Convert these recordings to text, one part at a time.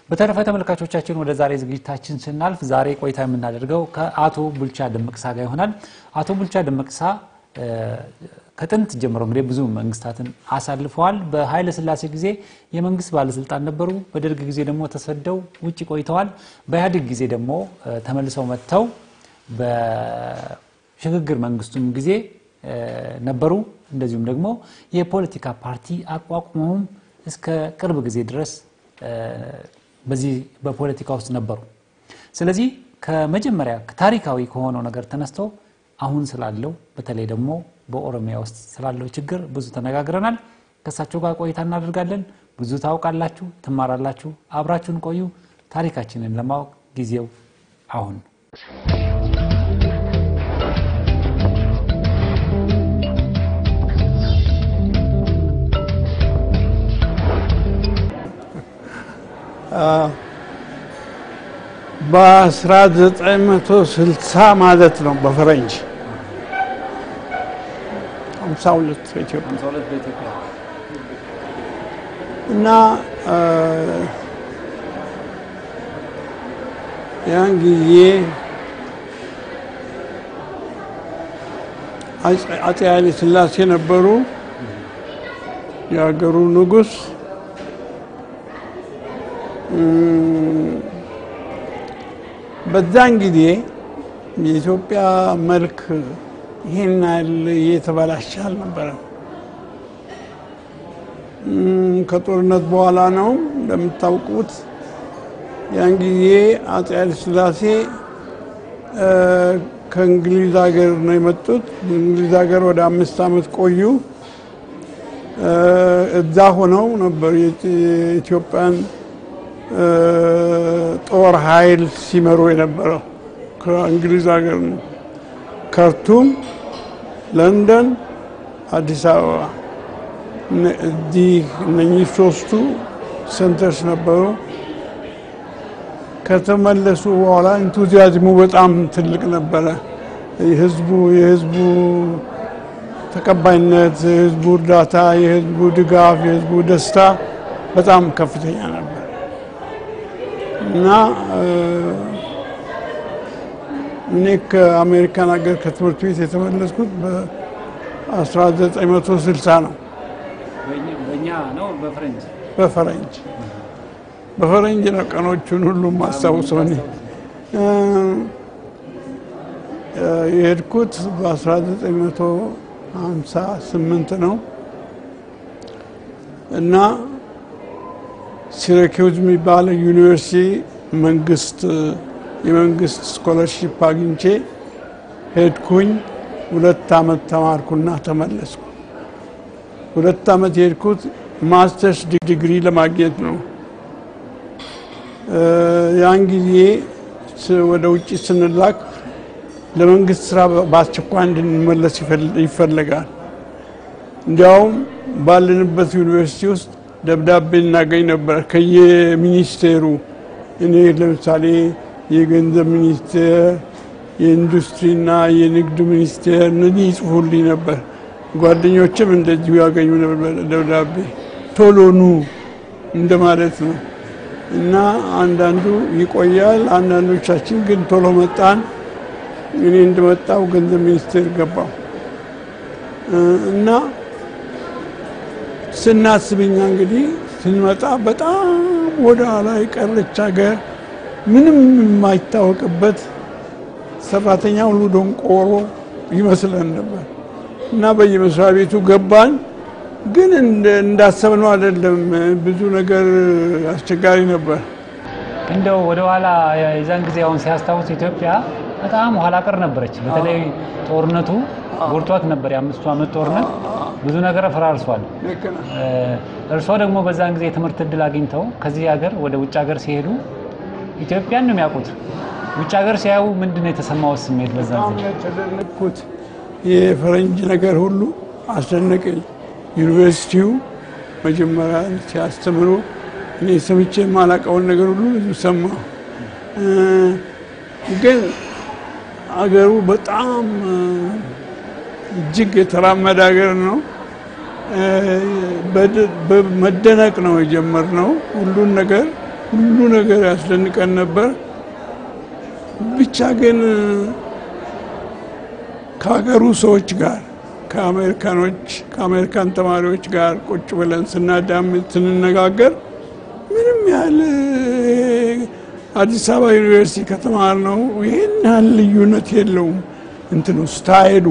በተረፈ ተመልካቾቻችን ወደ ዛሬ ዝግጅታችን ስናልፍ ዛሬ ቆይታ የምናደርገው ከአቶ ቡልቻ ደመቅሳ ጋር ይሆናል። አቶ ቡልቻ ደመቅሳ ከጥንት ጀምሮ እንግዲህ ብዙ መንግስታትን አሳልፈዋል። በኃይለ ሥላሴ ጊዜ የመንግስት ባለስልጣን ነበሩ። በደርግ ጊዜ ደግሞ ተሰደው ውጪ ቆይተዋል። በኢህአዴግ ጊዜ ደግሞ ተመልሰው መጥተው በሽግግር መንግስቱም ጊዜ ነበሩ። እንደዚሁም ደግሞ የፖለቲካ ፓርቲ አቋቁመውም እስከ ቅርብ ጊዜ ድረስ በዚህ በፖለቲካ ውስጥ ነበሩ። ስለዚህ ከመጀመሪያ ታሪካዊ ከሆነው ነገር ተነስተው አሁን ስላለው በተለይ ደግሞ በኦሮሚያ ውስጥ ስላለው ችግር ብዙ ተነጋግረናል። ከሳቸው ጋር ቆይታ እናደርጋለን። ብዙ ታውቃላችሁ፣ ትማራላችሁ። አብራችሁን ቆዩ። ታሪካችንን ለማወቅ ጊዜው አሁን ነው። በ1960 ማለት ነው በፈረንጅ 52 በኢትዮጵያ እና ያን ጊዜ አፄ ኃይለ ሥላሴ ነበሩ የሀገሩ ንጉስ። በዛን ጊዜ የኢትዮጵያ መልክ ይሄን የተበላሸ አልነበረም። ከጦርነት በኋላ ነው እንደምታውቁት ያን ጊዜ አፄ ኃይለ ሥላሴ ከእንግሊዝ ሀገር ነው የመጡት። በእንግሊዝ ሀገር ወደ 5 ዓመት ቆዩ። እዛ ሆነው ነበር የኢትዮጵያን ጦር ኃይል ሲመሩ የነበረው። ከእንግሊዝ ሀገር ነው ካርቱም፣ ለንደን፣ አዲስ አበባ እነኚህ ሶስቱ ሴንተርስ ነበሩ። ከተመለሱ በኋላ ኢንቱዚያዝሙ በጣም ትልቅ ነበረ። የህዝቡ ተቀባይነት፣ የህዝቡ እርዳታ፣ የህዝቡ ድጋፍ፣ የህዝቡ ደስታ በጣም ከፍተኛ ነበር እና እኔ ከአሜሪካን ሀገር ከትምህርት ቤት የተመለስኩት በ1960 ነው። በእኛ ነው በፈረንጅ ነው ቀኖቹን ሁሉ ማስታውሰው። እኔ የሄድኩት በ1958 ነው እና ሲራኪዩዝ የሚባል ዩኒቨርሲቲ የመንግስት ስኮላርሺፕ አግኝቼ ሄድኩኝ። 2 ዓመት ተማርኩና ተመለስኩ። 2 ዓመት የሄድኩት ማስተርስ ዲግሪ ለማግኘት ነው። ያን ጊዜ ወደ ውጪ ስንላክ ለመንግስት ስራ በአስቸኳይ እንድንመለስ ይፈልጋል። እንዲያውም ባለንበት ዩኒቨርሲቲ ውስጥ ደብዳቤ እናገኝ ነበር ከየሚኒስቴሩ። እኔ ለምሳሌ የገንዘብ ሚኒስቴር፣ የኢንዱስትሪና የንግድ ሚኒስቴር እነዚህ ይጽፉልኝ ነበር። ጓደኞችም እንደዚሁ ያገኙ ነበር ደብዳቤ። ቶሎ ኑ እንደማለት ነው እና አንዳንዱ ይቆያል፣ አንዳንዶቻችን ግን ቶሎ መጣን። እኔ እንደመጣው ገንዘብ ሚኒስቴር ገባው እና ስናስብኛ እንግዲህ ስንመጣ በጣም ወደ ኋላ የቀረች ሀገር፣ ምንም የማይታወቅበት፣ ሰራተኛ ሁሉ ደንቆሮ ይመስለን ነበር እና በየመስሪያ ቤቱ ገባን። ግን እንዳሰብነው አይደለም። ብዙ ነገር አስቸጋሪ ነበር። እንደው ወደ ኋላ የዛን ጊዜ አሁን ሲያስታውስ ኢትዮጵያ በጣም ኋላ ቀር ነበረች። በተለይ ጦርነቱ ጎርቷት ነበር። የ5 ዓመት ጦርነት ብዙ ነገር ፈራርሷል። እርሶ ደግሞ በዛን ጊዜ የትምህርት ዕድል አግኝተው ከዚህ ሀገር ወደ ውጭ ሀገር ሲሄዱ ኢትዮጵያን ነው የሚያውቁት። ውጭ ሀገር ሲያዩ ምንድነው የተሰማው ስሜት? በዛን ጊዜ ተደነቅኩት። የፈረንጅ ነገር ሁሉ አስደነቀኝ። ዩኒቨርሲቲው መጀመሪያ ሲያስተምሩ እኔ ሰምቼ የማላውቀውን ነገር ሁሉ ሰማሁ። ግን አገሩ በጣም እጅግ የተራመደ ሀገር ነው። በመደነቅ ነው የጀመርነው። ሁሉን ነገር ሁሉ ነገር ያስደንቀን ነበር። ብቻ ግን ከሀገሩ ሰዎች ጋር ከአሜሪካን ተማሪዎች ጋር ቁጭ ብለን ስናዳምጥ ስንነጋገር ምንም ያህል አዲስ አበባ ዩኒቨርሲቲ ከተማርነው ይሄን ያህል ልዩነት የለውም። እንትኑ ስታይሉ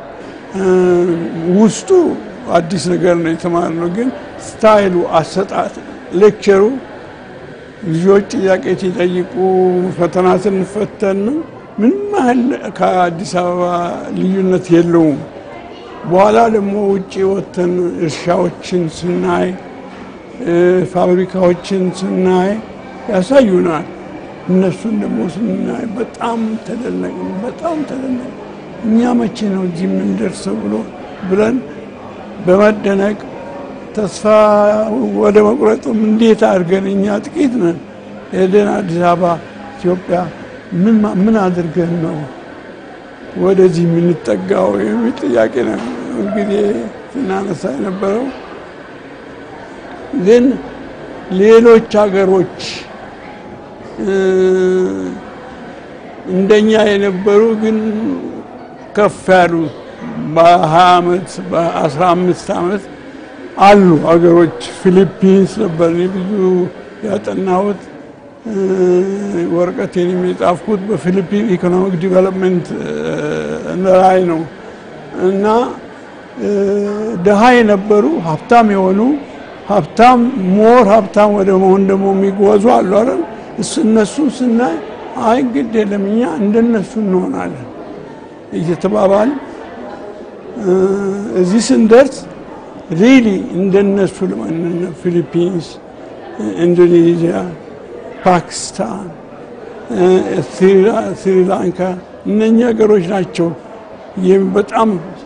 ውስጡ አዲስ ነገር ነው የተማርነው፣ ግን ስታይሉ አሰጣጥ ሌክቸሩ ልጆች ጥያቄ ሲጠይቁ ፈተና ስንፈተን ምንም ያህል ከአዲስ አበባ ልዩነት የለውም። በኋላ ደግሞ ውጪ ወጥተን እርሻዎችን ስናይ ፋብሪካዎችን ስናይ ያሳዩናል። እነሱን ደግሞ ስናይ በጣም ተደነቅን። እኛ መቼ ነው እዚህ የምንደርሰው ብለን በመደነቅ ተስፋ ወደ መቁረጥም እንዴት አድርገን እኛ ጥቂት ነን ሄደን አዲስ አበባ ኢትዮጵያ ምን አድርገን ነው ወደዚህ የምንጠጋው የሚል ጥያቄ ነው እንግዲህ ስናነሳ የነበረው። ግን ሌሎች ሀገሮች እንደኛ የነበሩ ግን ከፍ ያሉ በ20 ዓመት በ15 ዓመት አሉ ሀገሮች። ፊሊፒንስ ነበር ብዙ ያጠናሁት፣ ወረቀቴን የጻፍኩት በፊሊፒን ኢኮኖሚክ ዲቨሎፕመንት ላይ ነው። እና ደሃ የነበሩ ሀብታም የሆኑ ሀብታም ወደ መሆን ደግሞ የሚጓዙ አሉ አይደል? እነሱ ስናይ አይ ግድ የለም እኛ እንደነሱ እንሆናለን እየተባባል እዚህ ስንደርስ ሪሊ እንደነሱ ለማንነ ፊሊፒንስ፣ ኢንዶኔዥያ፣ ፓኪስታን፣ ስሪላንካ እነኛ ሀገሮች ናቸው በጣም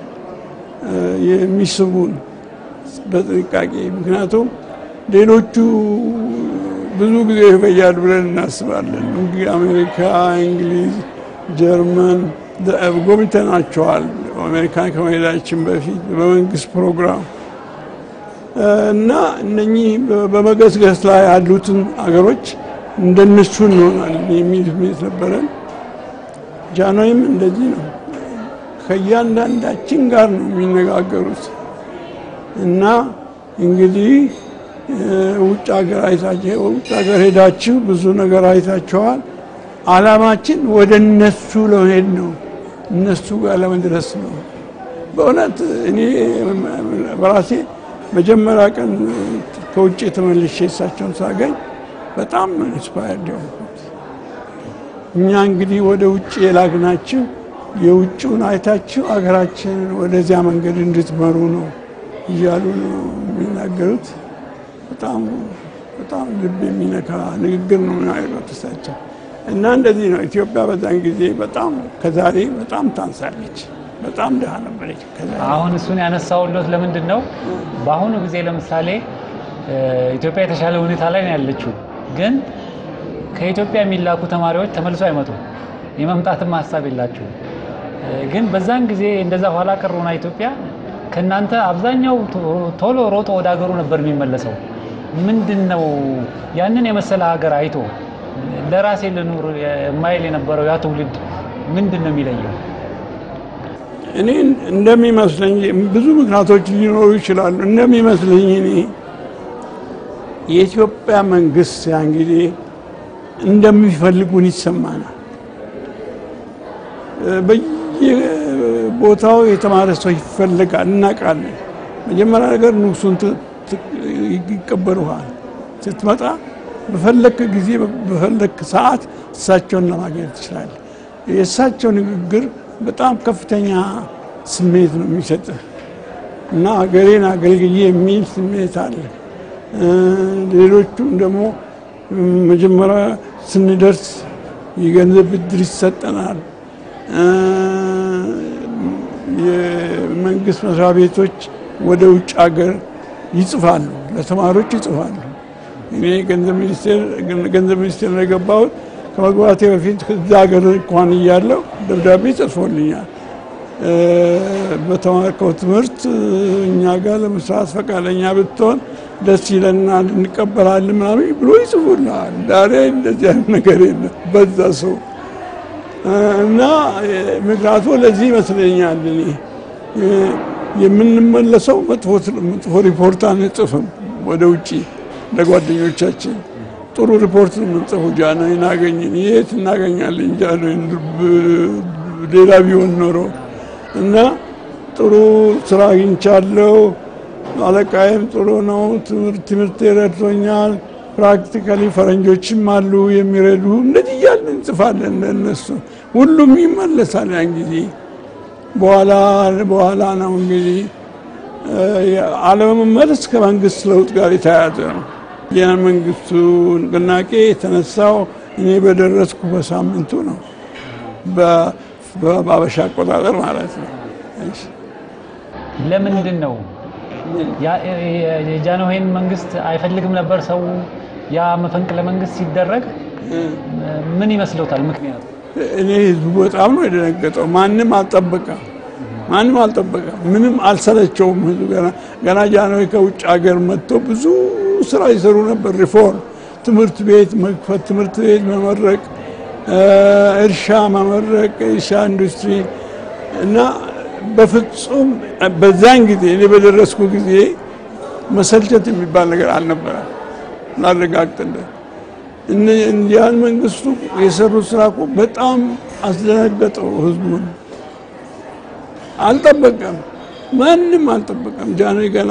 የሚስቡን በጥንቃቄ። ምክንያቱም ሌሎቹ ብዙ ጊዜ ይፈጃል ብለን እናስባለን። እንግዲህ አሜሪካ፣ እንግሊዝ፣ ጀርመን ጎብኝተናቸዋል አሜሪካን ከመሄዳችን በፊት በመንግስት ፕሮግራም እና እነኚህ በመገስገስ ላይ ያሉትን አገሮች እንደነሱ እንሆናለን የሚል ስሜት ነበረን። ጃንሆይም እንደዚህ ነው፣ ከእያንዳንዳችን ጋር ነው የሚነጋገሩት። እና እንግዲህ ውጭ ሀገር ሄዳችሁ ብዙ ነገር አይታችኋል። አላማችን ወደ እነሱ ለመሄድ ነው፣ እነሱ ጋር ለመድረስ ነው። በእውነት እኔ በራሴ መጀመሪያ ቀን ከውጭ ተመልሼ እሳቸውን ሳገኝ በጣም ኢንስፓየርድ ሆንኩት። እኛ እንግዲህ ወደ ውጭ የላክናችሁ የውጭውን አይታችሁ አገራችንን ወደዚያ መንገድ እንድትመሩ ነው እያሉ ነው የሚናገሩት። በጣም ልብ የሚነካ ንግግር ነው ያሉት እሳቸው። እና እንደዚህ ነው ኢትዮጵያ በዛን ጊዜ በጣም ከዛሬ በጣም ታንሳለች፣ በጣም ደሃ ነበረች። አሁን እሱን ያነሳውለት ለምንድን ነው? በአሁኑ ጊዜ ለምሳሌ ኢትዮጵያ የተሻለ ሁኔታ ላይ ነው ያለችው፣ ግን ከኢትዮጵያ የሚላኩ ተማሪዎች ተመልሰው አይመጡም፣ የመምጣትም ሀሳብ የላቸውም። ግን በዛን ጊዜ እንደዛ ኋላ ቀሩና ኢትዮጵያ ከናንተ አብዛኛው ቶሎ ሮጦ ወደ ሀገሩ ነበር የሚመለሰው። ምንድነው ያንን የመሰለ ሀገር አይቶ ለራሴ ለኑር የማይል የነበረው ያ ትውልድ ምንድነው የሚለየው? እኔ እንደሚመስለኝ ብዙ ምክንያቶች ሊኖሩ ይችላሉ። እንደሚመስለኝ እኔ የኢትዮጵያ መንግስት ያን ጊዜ እንደሚፈልጉን ይሰማናል። በየቦታው የተማረ ሰው ይፈልጋል፣ እናውቃለን። መጀመሪያ ነገር ንጉሱን ይቀበሉሃል። ስትመጣ በፈለክ ጊዜ በፈለክ ሰዓት እሳቸውን ለማግኘት ትችላለህ። የእሳቸው ንግግር በጣም ከፍተኛ ስሜት ነው የሚሰጥህ እና ሀገሬን አገልግዬ የሚል ስሜት አለ። ሌሎቹም ደግሞ መጀመሪያ ስንደርስ የገንዘብ ብድር ይሰጠናል። የመንግስት መስሪያ ቤቶች ወደ ውጭ ሀገር ይጽፋሉ፣ ለተማሪዎች ይጽፋሉ። እኔ ገንዘብ ሚኒስቴር ነው የገባሁት። ከመግባቴ በፊት እዛ ሀገር እንኳን እያለሁ ደብዳቤ ጽፎልኛል። በተማርከው ትምህርት እኛ ጋር ለመስራት ፈቃደኛ ብትሆን ደስ ይለናል እንቀበላለን ምናምን ብሎ ይጽፉልሃል። ዛሬ እንደዚህ አይነት ነገር የለም በዛ ሰው እና ምክንያቱ ለዚህ ይመስለኛል እኔ የምንመለሰው መጥፎ ሪፖርት አንጽፍም ወደ ውጪ ለጓደኞቻችን ጥሩ ሪፖርት ነው የምንጽፈው። ጃንሆይን አገኘን የት እናገኛለን ጃንሆይን ሌላ ቢሆን ኖሮ እና ጥሩ ስራ አግኝቻለሁ፣ አለቃዬም ጥሩ ነው፣ ትምህርት ረድቶኛል፣ ፕራክቲካሊ ፈረንጆችም አሉ የሚረዱ እንደዚህ እያልን እንጽፋለን ለእነሱ። ሁሉም ይመለሳል ያን ጊዜ። በኋላ ነው እንግዲህ አለመመለስ ከመንግስት ለውጥ ጋር የተያያዘ ነው። የመንግስቱ ንቅናቄ የተነሳው እኔ በደረስኩ በሳምንቱ ነው፣ በአበሻ አቆጣጠር ማለት ነው። ለምንድን ነው የጃንሆይን መንግስት አይፈልግም ነበር ሰው? ያ መፈንቅለ መንግስት ሲደረግ ምን ይመስለውታል ምክንያቱ? እኔ ህዝቡ በጣም ነው የደነገጠው። ማንም አልጠበቀም፣ ምንም አልሰለቸውም ህዝቡ። ገና ጃንሆይ ከውጭ ሀገር መጥቶ ብዙ ስራ ይሰሩ ነበር። ሪፎርም፣ ትምህርት ቤት መክፈት፣ ትምህርት ቤት መመረቅ፣ እርሻ መመረቅ፣ እርሻ ኢንዱስትሪ እና በፍጹም በዛን ጊዜ እኔ በደረስኩ ጊዜ መሰልቸት የሚባል ነገር አልነበረም። ላረጋግጥልህ ያን መንግስቱ የሰሩት ስራ እኮ በጣም አስደነገጠው ህዝቡን። አልጠበቀም፣ ማንም አልጠበቀም። ጃንሆይ ገና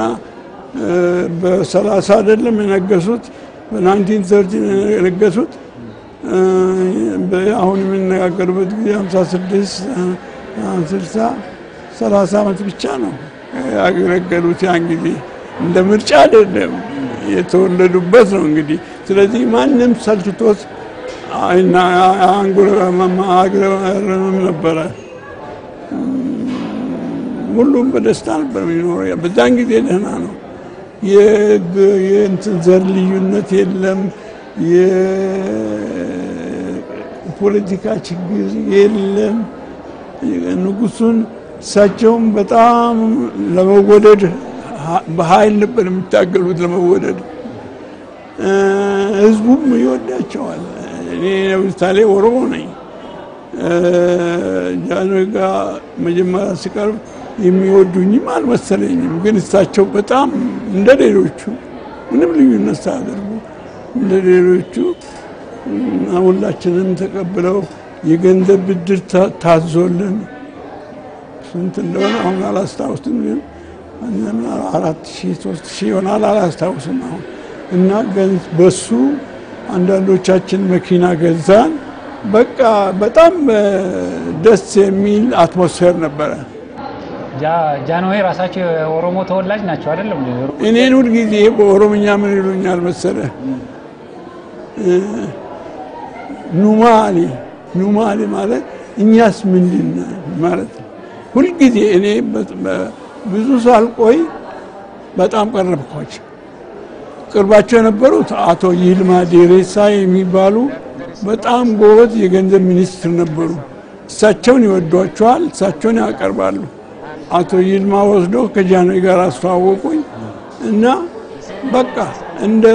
በ30 አይደለም የነገሱት፣ በ1930 የነገሱት። አሁን የምንነጋገርበት ጊዜ 56 60 30 ዓመት ብቻ ነው ያገለገሉት። ያን ጊዜ እንደ ምርጫ አይደለም የተወለዱበት ነው እንግዲህ። ስለዚህ ማንም ሰልችቶት አንጎራጉረም ነበረ። ሁሉም በደስታ ነበር የሚኖረው። በዛን ጊዜ ደህና ነው። የእንትን ዘር ልዩነት የለም፣ የፖለቲካ ችግር የለም። ንጉሱን እሳቸውም በጣም ለመወደድ በኃይል ነበር የሚታገሉት ለመወደድ። ህዝቡም ይወዳቸዋል። እኔ ለምሳሌ ኦሮሞ ነኝ። ጃንሆይ ጋር መጀመሪያ ሲቀርብ የሚወዱኝም አልመሰለኝም። ግን እሳቸው በጣም እንደ ሌሎቹ ምንም ልዩነት ሳያደርጉ እንደ ሌሎቹ ሁላችንም ተቀብለው የገንዘብ ብድር ታዞልን ስንት እንደሆነ አሁን አላስታውስም፣ ግን 4000 3000 ይሆናል አላስታውስም አሁን። እና በሱ አንዳንዶቻችን መኪና ገዛን። በቃ በጣም ደስ የሚል አትሞስፌር ነበረ። ጃንሆይ ራሳቸው የኦሮሞ ተወላጅ ናቸው አይደለም? እኔን ሁልጊዜ በኦሮምኛ ምን ይሉኛል መሰለህ? ኑማሊ ማለት እኛስ ምንድን ነን ማለት ነው። ሁልጊዜ እኔ ብዙ ሳልቆይ በጣም ቀረብኳቸው። ቅርባቸው የነበሩት አቶ ይልማ ዴሬሳ የሚባሉ በጣም ጎበዝ የገንዘብ ሚኒስትር ነበሩ። እሳቸውን ይወዷቸዋል፣ እሳቸውን ያቀርባሉ። አቶ ይልማ ወስዶ ከጃንሆይ ጋር አስተዋወቁኝ እና በቃ እንደ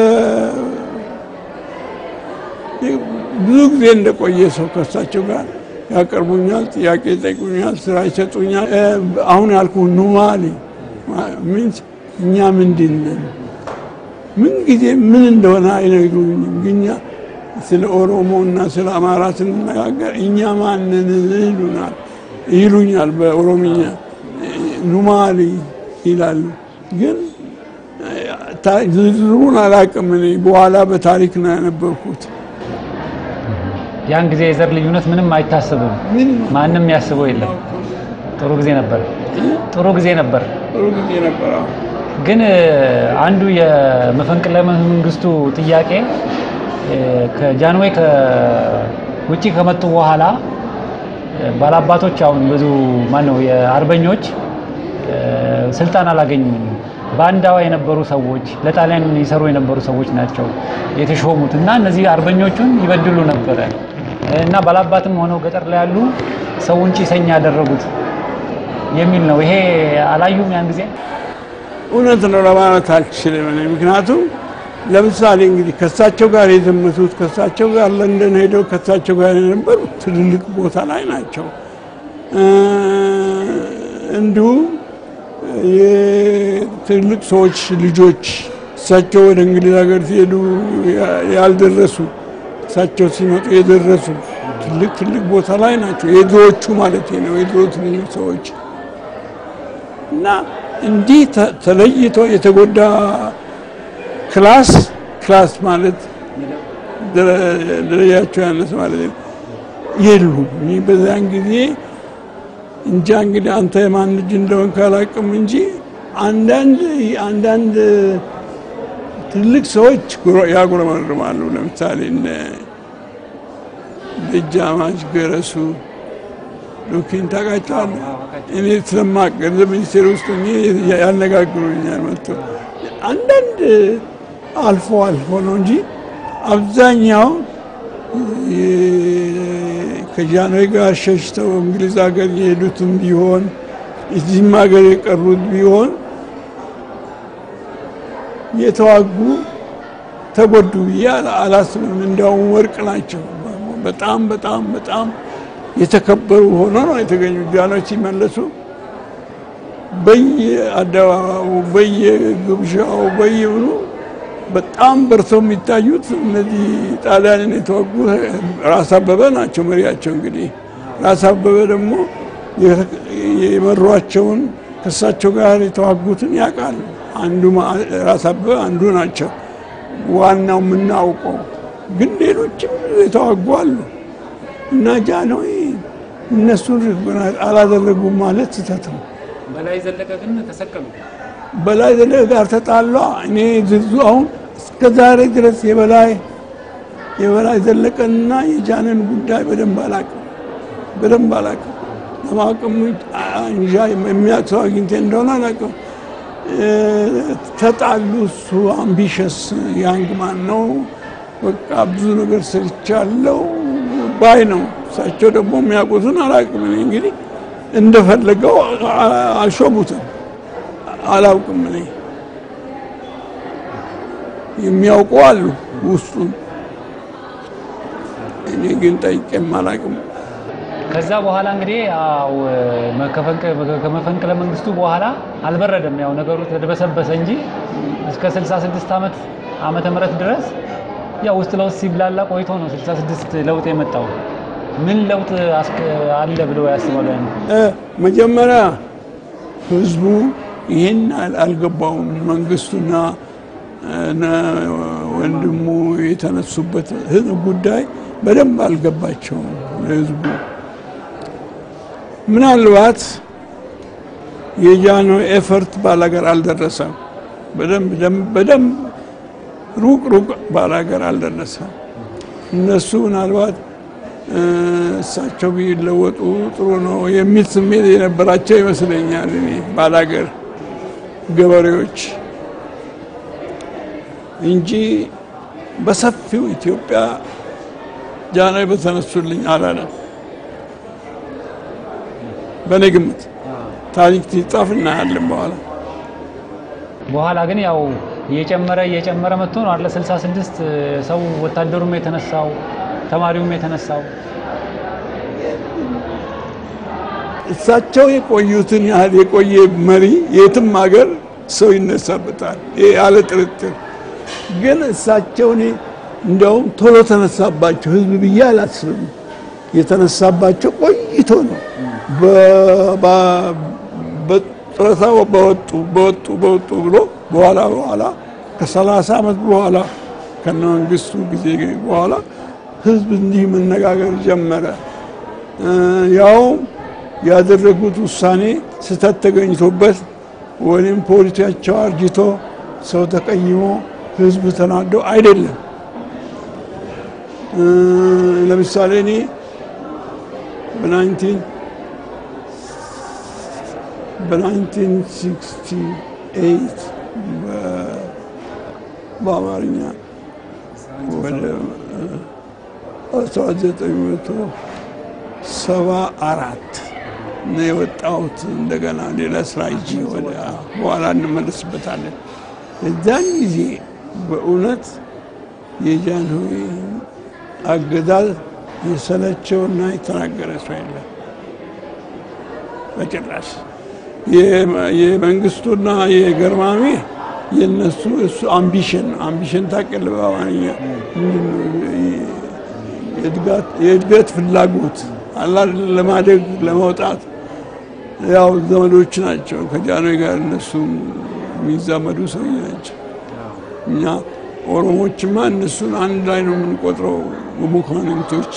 ብዙ ጊዜ እንደቆየ ሰው ከእሳቸው ጋር ያቀርቡኛል፣ ጥያቄ ይጠይቁኛል፣ ስራ ይሰጡኛል። አሁን ያልኩ ኑማሊ ሚንስ እኛ ምንድን ነን? ምን ጊዜ ምን እንደሆነ አይነግሩኝም። ግን ስለ ኦሮሞ እና ስለ አማራ ስንነጋገር እኛ ማንን ይሉኛል በኦሮምኛ ኑማሊ ይላሉ። ግን ዝርዝሩን አላውቅም። እኔ በኋላ በታሪክ ነው ያነበርኩት። ያን ጊዜ የዘር ልዩነት ምንም አይታሰብም፣ ማንም ያስበው የለም። ጥሩ ጊዜ ነበር። ግን አንዱ የመፈንቅለ መንግስቱ ጥያቄ ከጃንሆይ ከውጪ ከመጡ በኋላ ባላባቶች አሁን ብዙ ማነው የአርበኞች ስልጣን አላገኙም። ባንዳዋ የነበሩ ሰዎች ለጣሊያን ይሰሩ የነበሩ ሰዎች ናቸው የተሾሙት እና እነዚህ አርበኞቹን ይበድሉ ነበር እና ባላባትም ሆነው ገጠር ላይ ያሉ ሰውን ጭሰኛ ያደረጉት የሚል ነው። ይሄ አላዩም ያን ጊዜ? እውነት ነው ለማለት አልችልም። ምክንያቱም ለምሳሌ እንግዲህ ከሳቸው ጋር የዘመቱት ከሳቸው ጋር ለንደን ሄደው ከሳቸው ጋር የነበሩ ትልልቅ ቦታ ላይ ናቸው። እንዲሁ የትልቅ ሰዎች ልጆች እሳቸው ወደ እንግሊዝ ሀገር ሲሄዱ ያልደረሱ እሳቸው ሲመጡ የደረሱ ትልቅ ቦታ ላይ ናቸው። የድሮቹ ማለት ነው፣ የድሮ ትልልቅ ሰዎች እና እንዲህ ተለይቶ የተጎዳ ክላስ ማለት ደረጃቸው ያነሰ ማለት ነው የሉም። በዛን ጊዜ እንጃ እንግዲህ አንተ የማን ልጅ እንደሆንክ አላውቅም እንጂ አንዳንድ ትልቅ ሰዎች ያጉረመርማሉ። ለምሳሌ እነ ደጃዝማች ገረሱ ሉኪን ታውቃቸዋለህ? እኔ ስለማውቅ ገንዘብ ሚኒስቴር ውስጥ ያነጋግሩኛል መጥተው አንዳንድ አልፎ ነው እንጂ አብዛኛው ከጃንሆይ ጋር ሸሽተው እንግሊዝ ሀገር የሄዱትም ቢሆን እዚህም ሀገር የቀሩት ቢሆን የተዋጉ ተጎዱ ብዬ አላስብም። እንዲያውም ወርቅ ናቸው። በጣም የተከበሩ ሆኖ ነው የተገኙት። ጃንሆይ ሲመለሱ በየአደባባዩ በየግብዣው በየብሉ በጣም በርተው የሚታዩት እነዚህ ጣሊያንን የተዋጉ ራስ አበበ ናቸው መሪያቸው። እንግዲህ ራስ አበበ ደግሞ የመሯቸውን ከሳቸው ጋር የተዋጉትን ያውቃሉ። አንዱ ራስ አበበ አንዱ ናቸው ዋናው የምናውቀው፣ ግን ሌሎችም የተዋጉ አሉ እና ጃንሆይ እነሱን አላደረጉም ማለት ስህተት ነው። በላይ ዘለቀ ግን ተሰቀሉ። በላይ ዘለቀ ጋር ተጣላ። እኔ ዝዙ አሁን እስከ ዛሬ ድረስ የበላይ ዘለቀና የጃንን ጉዳይ በደንብ አላውቅም። ለማወቅም እንጃ የሚያውቅ አግኝቼ እንደሆነ አላውቅም። ተጣሉ። እሱ አምቢሸስ ያንግ ማን ነው፣ በቃ ብዙ ነገር ሰርቻለሁ ባይ ነው። እሳቸው ደግሞ የሚያውቁትን አላውቅም። እኔ እንግዲህ እንደፈለገው አልሾሙትም፣ አላውቅም። እኔ የሚያውቁ አሉ ውስጡን፣ እኔ ግን ጠይቄም አላውቅም። ከዛ በኋላ እንግዲህ ያው ከመፈንቅለ መንግስቱ በኋላ አልበረደም። ያው ነገሩ ተደበሰበሰ እንጂ እስከ 66 ዓመተ ምህረት ድረስ ያው ውስጥ ለውስጥ ሲብላላ ቆይቶ ነው 66 ለውጥ የመጣው። ምን ለውጥ አለ ብለው ያስባሉ? መጀመሪያ ህዝቡ ይሄን አልገባውም። መንግስቱና ወንድሙ የተነሱበት ጉዳይ በደንብ አልገባቸውም ለህዝቡ። ምናልባት የጃንሆይ ኤፈርት ባላገር አልደረሰም። በደንብ ሩቅ ባላገር አልደረሰም። እነሱ ምናልባት እሳቸው ቢለወጡ ጥሩ ነው የሚል ስሜት የነበራቸው ይመስለኛል። እኔ ባላገር ገበሬዎች እንጂ በሰፊው ኢትዮጵያ ጃንሆይ በተነሱልኝ አላለም። በእኔ ግምት ታሪክ ሲጻፍ እናያለን። በኋላ ግን ያው እየጨመረ መጥቶ ነው አይደል 66 ሰው ወታደሩም የተነሳው ተማሪውም የተነሳው። እሳቸው የቆዩትን ያህል የቆየ መሪ የትም ሀገር ሰው ይነሳበታል ያለ ጥርጥር። ግን እሳቸውን እንደውም ቶሎ ተነሳባቸው ህዝብ ብዬ አላስብም። የተነሳባቸው ቆይቶ ነው። በጥረታው በወጡ ብሎ በኋላ ከ30 ዓመት በኋላ ከመንግስቱ ጊዜ በኋላ ህዝብ እንዲህ መነጋገር ጀመረ። ያው ያደረጉት ውሳኔ ስህተት ተገኝቶበት ወይም ፖለቲካቸው አርጅቶ ሰው ተቀይሞ ህዝብ ተናዶ አይደለም። ለምሳሌ እኔ በ1968 በአማርኛ ወደ 1974 ነው የወጣሁት እንደገና ሌላ ስራ ይዤ ወደ በኋላ እንመለስበታለን። እዛን ጊዜ በእውነት የጃንሆይ አገዛዝ የሰለቸውና የተናገረ ሰው የለም በጭራሽ። የመንግስቱና የገርማሜ የነሱ እሱ አምቢሽን ታቀልባ ማንኛ የእድገት ፍላጎት አላህ ለማደግ ለመውጣት ያው ዘመዶች ናቸው ከጃንሆይ ጋር እነሱ የሚዛመዱ ሰዎች ናቸው። እኛ ኦሮሞችማ እነሱን አንድ ላይ ነው የምንቆጥረው ሙኮንንቶች።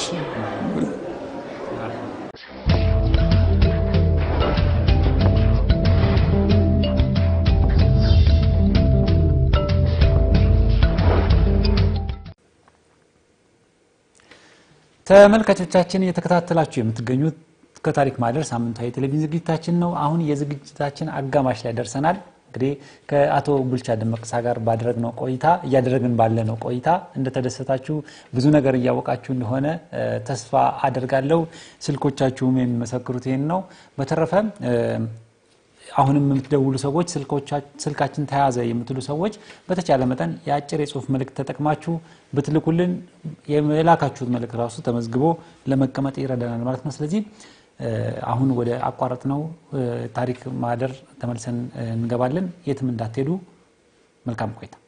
ተመልካቾቻችን እየተከታተላችሁ የምትገኙት ከታሪክ ማህደር ሳምንታዊ ቴሌቪዥን ዝግጅታችን ነው። አሁን የዝግጅታችን አጋማሽ ላይ ደርሰናል። እንግዲህ ከአቶ ቡልቻ ደመቅሳ ጋር ባደረግነው ቆይታ እያደረግን ባለነው ቆይታ እንደተደሰታችሁ ብዙ ነገር እያወቃችሁ እንደሆነ ተስፋ አደርጋለሁ። ስልኮቻችሁም የሚመሰክሩት ይሄን ነው። በተረፈ አሁንም የምትደውሉ ሰዎች ስልካችን ተያዘ የምትሉ ሰዎች በተቻለ መጠን የአጭር የጽሁፍ መልእክት ተጠቅማችሁ ብትልኩልን የላካችሁት መልእክት ራሱ ተመዝግቦ ለመቀመጥ ይረዳናል ማለት ነው። ስለዚህ አሁን ወደ አቋራጭነው ታሪክ ማህደር ተመልሰን እንገባለን። የትም እንዳትሄዱ። መልካም ቆይታ።